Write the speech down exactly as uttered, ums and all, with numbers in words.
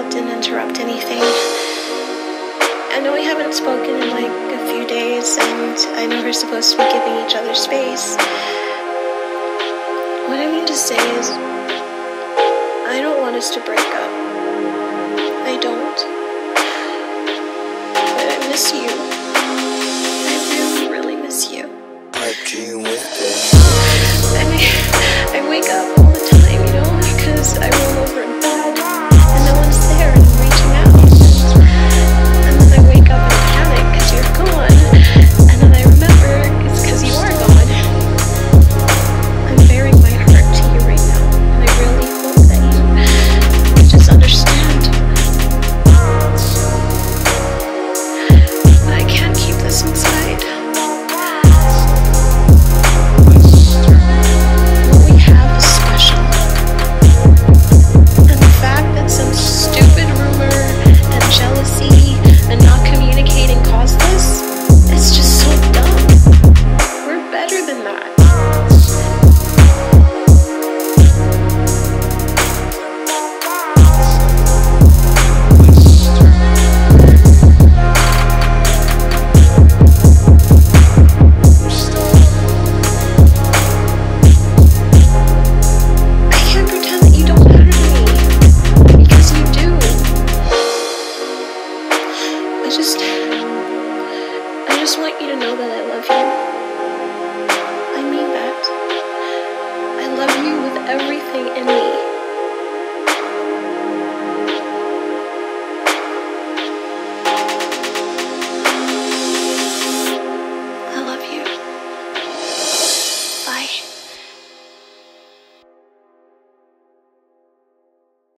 called, didn't interrupt anything. I know we haven't spoken in like a few days, and I know we're supposed to be giving each other space. What I mean to say is, I don't want us to break